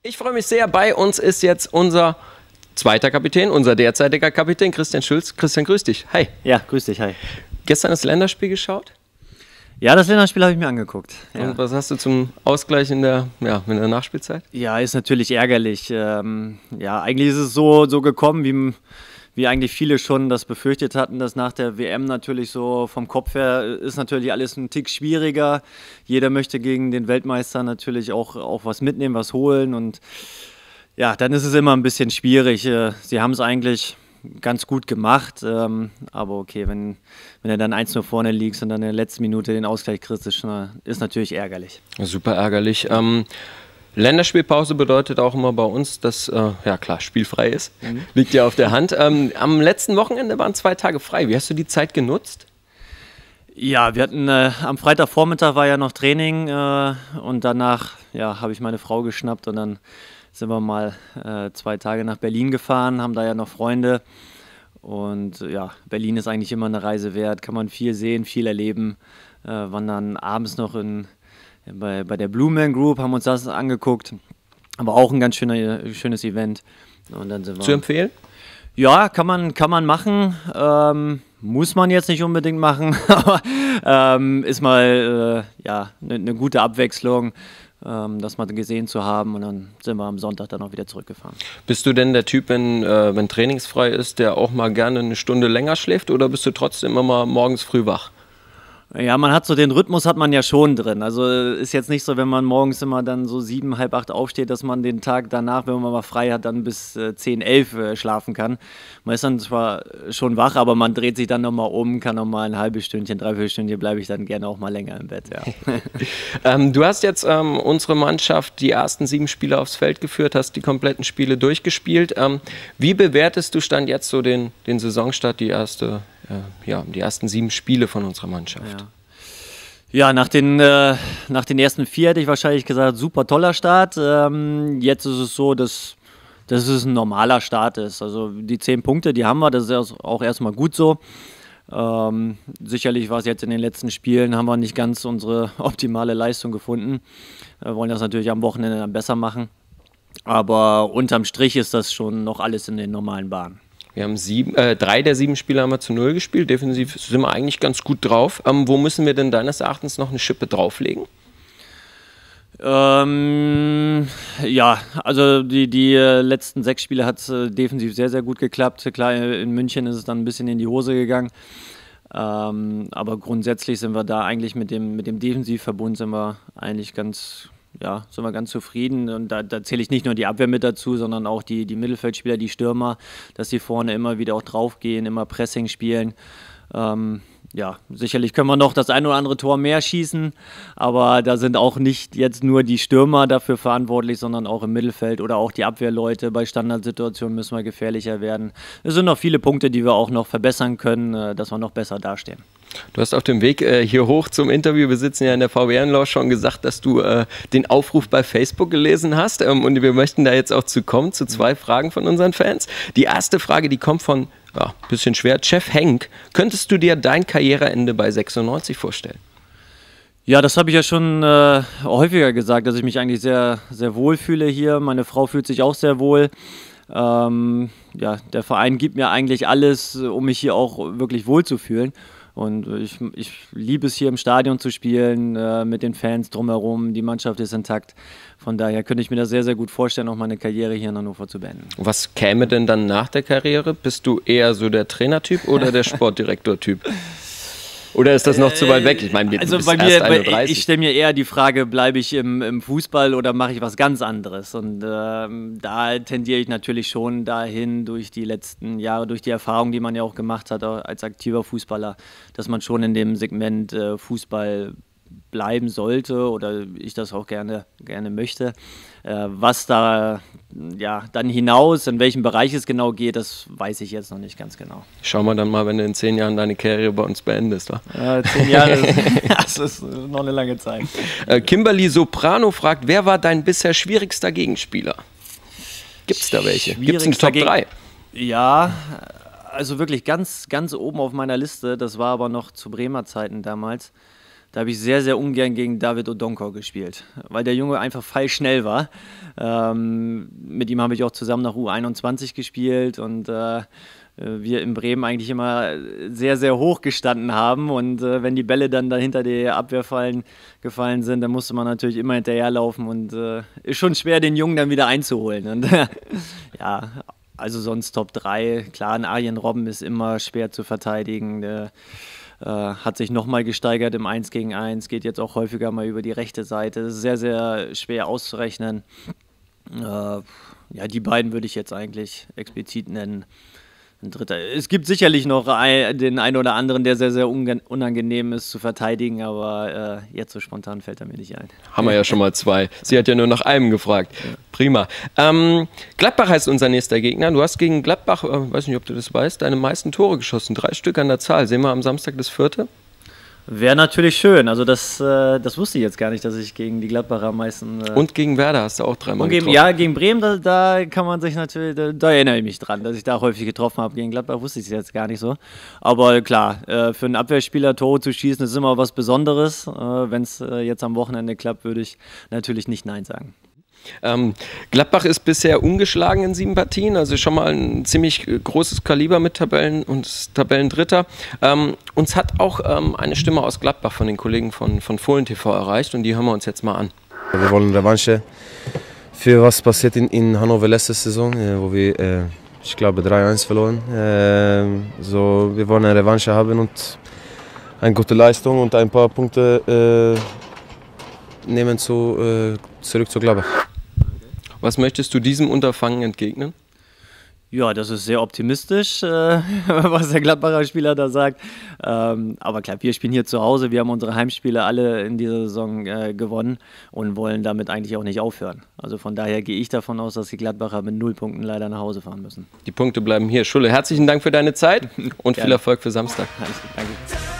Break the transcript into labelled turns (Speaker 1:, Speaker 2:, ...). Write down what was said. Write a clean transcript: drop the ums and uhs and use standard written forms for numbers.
Speaker 1: Ich freue mich sehr, bei uns ist jetzt unser zweiter Kapitän, unser derzeitiger Kapitän, Christian Schulz. Christian, grüß dich. Hi.
Speaker 2: Ja, grüß dich, hi.
Speaker 1: Gestern das Länderspiel geschaut?
Speaker 2: Ja, das Länderspiel habe ich mir angeguckt. Ja.
Speaker 1: Und was hast du zum Ausgleich in der Nachspielzeit?
Speaker 2: Ja, ist natürlich ärgerlich. Ja, eigentlich ist es so gekommen, wie eigentlich viele schon das befürchtet hatten, dass nach der WM natürlich so vom Kopf her ist natürlich alles ein Tick schwieriger. Jeder möchte gegen den Weltmeister natürlich auch was mitnehmen, was holen und ja, dann ist es immer ein bisschen schwierig. Sie haben es eigentlich ganz gut gemacht, aber okay, wenn du dann 1-0 vorne liegst und dann in der letzten Minute den Ausgleich kriegst, ist natürlich ärgerlich.
Speaker 1: Super ärgerlich. Länderspielpause bedeutet auch immer bei uns, dass, ja klar, spielfrei ist. Liegt ja auf der Hand. Am letzten Wochenende waren 2 Tage frei. Wie hast du die Zeit genutzt?
Speaker 2: Ja, wir hatten am Freitagvormittag war ja noch Training und danach habe ich meine Frau geschnappt und dann sind wir mal 2 Tage nach Berlin gefahren, haben da ja noch Freunde. Und ja, Berlin ist eigentlich immer eine Reise wert, kann man viel sehen, viel erleben. Waren dann abends noch bei der Blue Man Group, haben uns das angeguckt. Aber auch ein ganz schönes Event. Und dann sind wir,
Speaker 1: zu empfehlen?
Speaker 2: Ja, kann man machen. Muss man jetzt nicht unbedingt machen, aber ist mal eine gute Abwechslung, das mal gesehen zu haben. Und dann sind wir am Sonntag dann auch wieder zurückgefahren.
Speaker 1: Bist du denn der Typ, wenn trainingsfrei ist, der auch mal gerne eine Stunde länger schläft, oder bist du trotzdem immer mal morgens früh wach?
Speaker 2: Ja, man hat so den Rhythmus hat man ja schon drin. Also ist jetzt nicht so, wenn man morgens immer dann so 7, halb 8 aufsteht, dass man den Tag danach, wenn man mal frei hat, dann bis 10, 11 schlafen kann. Man ist dann zwar schon wach, aber man dreht sich dann nochmal um, kann nochmal ein halbes Stündchen, 3/4 Stündchen, bleibe ich dann gerne auch mal länger im Bett. Ja.
Speaker 1: Du hast jetzt unsere Mannschaft die ersten 7 Spiele aufs Feld geführt, hast die kompletten Spiele durchgespielt. Wie bewertest du Stand jetzt so den Saisonstart, die ersten 7 Spiele von unserer Mannschaft?
Speaker 2: Ja, nach den ersten 4 hätte ich wahrscheinlich gesagt, super toller Start. Jetzt ist es so, dass es ein normaler Start ist. Also die 10 Punkte, die haben wir, das ist auch erstmal gut so. Sicherlich war es jetzt in den letzten Spielen, haben wir nicht ganz unsere optimale Leistung gefunden. Wir wollen das natürlich am Wochenende dann besser machen. Aber unterm Strich ist das schon noch alles in den normalen Bahnen.
Speaker 1: Wir haben 3 der 7 Spiele haben wir zu 0 gespielt. Defensiv sind wir eigentlich ganz gut drauf. Wo müssen wir denn deines Erachtens noch eine Schippe drauflegen?
Speaker 2: Ja, also die letzten 6 Spiele hat es defensiv sehr, sehr gut geklappt. Klar, in München ist es dann ein bisschen in die Hose gegangen. Aber grundsätzlich sind wir da eigentlich mit dem Defensivverbund sind wir eigentlich ganz zufrieden. Und da zähle ich nicht nur die Abwehr mit dazu, sondern auch die Mittelfeldspieler, die Stürmer, dass sie vorne immer wieder auch draufgehen, immer Pressing spielen. Sicherlich können wir noch das ein oder andere Tor mehr schießen, aber da sind auch nicht jetzt nur die Stürmer dafür verantwortlich, sondern auch im Mittelfeld oder auch die Abwehrleute. Bei Standardsituationen müssen wir gefährlicher werden. Es sind noch viele Punkte, die wir auch noch verbessern können, dass wir noch besser dastehen.
Speaker 1: Du hast auf dem Weg hier hoch zum Interview, wir sitzen ja in der VWN-Lounge, schon gesagt, dass du den Aufruf bei Facebook gelesen hast. Und wir möchten da jetzt auch zu 2 Fragen von unseren Fans. Die erste Frage, die kommt von, bisschen schwer, Chef Henk. Könntest du dir dein Karriereende bei 96 vorstellen?
Speaker 2: Ja, das habe ich ja schon häufiger gesagt, dass ich mich eigentlich sehr, sehr wohl fühle hier. Meine Frau fühlt sich auch sehr wohl. Der Verein gibt mir eigentlich alles, um mich hier auch wirklich wohl zu fühlen. Und ich liebe es, hier im Stadion zu spielen, mit den Fans drumherum. Die Mannschaft ist intakt. Von daher könnte ich mir das sehr, sehr gut vorstellen, auch meine Karriere hier in Hannover zu beenden.
Speaker 1: Was käme denn dann nach der Karriere? Bist du eher so der Trainertyp oder der Sportdirektor-Typ? Oder ist das noch zu weit weg? Ich meine, du bist
Speaker 2: bei
Speaker 1: erst
Speaker 2: mir,
Speaker 1: 31.
Speaker 2: ich stelle mir eher die Frage, bleibe ich im Fußball oder mache ich was ganz anderes? Und da tendiere ich natürlich schon dahin durch die letzten Jahre, durch die Erfahrung, die man ja auch gemacht hat als aktiver Fußballer, dass man schon in dem Segment Fußball bleiben sollte oder ich das auch gerne möchte. Was da dann hinaus, in welchem Bereich es genau geht, das weiß ich jetzt noch nicht ganz genau.
Speaker 1: Schauen wir dann mal, wenn du in 10 Jahren deine Karriere bei uns beendest. Wa?
Speaker 2: 10 Jahre, das ist noch eine lange Zeit.
Speaker 1: Kimberly Soprano fragt, wer war dein bisher schwierigster Gegenspieler? Gibt es da welche? Gibt es eine Top 3?
Speaker 2: Ja, also wirklich ganz, ganz oben auf meiner Liste. Das war aber noch zu Bremer Zeiten damals. Da habe ich sehr, sehr ungern gegen David Odonkor gespielt, weil der Junge einfach pfeilschnell war. Mit ihm habe ich auch zusammen nach U21 gespielt und wir in Bremen eigentlich immer sehr, sehr hoch gestanden haben. Und wenn die Bälle dann hinter die Abwehr gefallen sind, dann musste man natürlich immer hinterherlaufen und ist schon schwer, den Jungen dann wieder einzuholen. Und ja, also sonst Top 3. Klar, ein Arjen Robben ist immer schwer zu verteidigen. Der hat sich nochmal gesteigert im 1 gegen 1, geht jetzt auch häufiger mal über die rechte Seite. Das ist sehr, sehr schwer auszurechnen. Ja, die beiden würde ich jetzt eigentlich explizit nennen. Ein dritter. Es gibt sicherlich noch den einen oder anderen, der sehr, sehr unangenehm ist zu verteidigen, aber jetzt so spontan fällt er mir nicht ein.
Speaker 1: Haben wir ja schon mal 2. Sie hat ja nur nach einem gefragt. Ja. Prima. Gladbach heißt unser nächster Gegner. Du hast gegen Gladbach, weiß nicht, ob du das weißt, deine meisten Tore geschossen. 3 Stück an der Zahl. Sehen wir am Samstag das 4.?
Speaker 2: Wäre natürlich schön. Also das wusste ich jetzt gar nicht, dass ich gegen die Gladbacher am meisten...
Speaker 1: Und gegen Werder hast du auch 3-mal getroffen.
Speaker 2: Ja, gegen Bremen, da kann man sich natürlich... Da erinnere ich mich dran, dass ich da häufig getroffen habe. Gegen Gladbach wusste ich es jetzt gar nicht so. Aber klar, für einen Abwehrspieler Tore zu schießen, ist immer was Besonderes. Wenn es jetzt am Wochenende klappt, würde ich natürlich nicht Nein sagen.
Speaker 1: Gladbach ist bisher ungeschlagen in 7 Partien, also schon mal ein ziemlich großes Kaliber mit Tabellen und Tabellendritter. Uns hat auch eine Stimme aus Gladbach von den Kollegen von Fohlen TV erreicht und die hören wir uns jetzt mal an.
Speaker 3: Wir wollen Revanche für was passiert in Hannover letzte Saison, wo wir, ich glaube, 3-1 verloren. Wir wollen eine Revanche haben und eine gute Leistung und ein paar Punkte nehmen zurück zu Gladbach.
Speaker 1: Was möchtest du diesem Unterfangen entgegnen?
Speaker 2: Ja, das ist sehr optimistisch, was der Gladbacher Spieler da sagt. Aber klar, wir spielen hier zu Hause. Wir haben unsere Heimspiele alle in dieser Saison gewonnen und wollen damit eigentlich auch nicht aufhören. Also von daher gehe ich davon aus, dass die Gladbacher mit 0 Punkten leider nach Hause fahren müssen.
Speaker 1: Die Punkte bleiben hier. Schulle, herzlichen Dank für deine Zeit und viel Erfolg für Samstag.
Speaker 2: Alles gut, danke.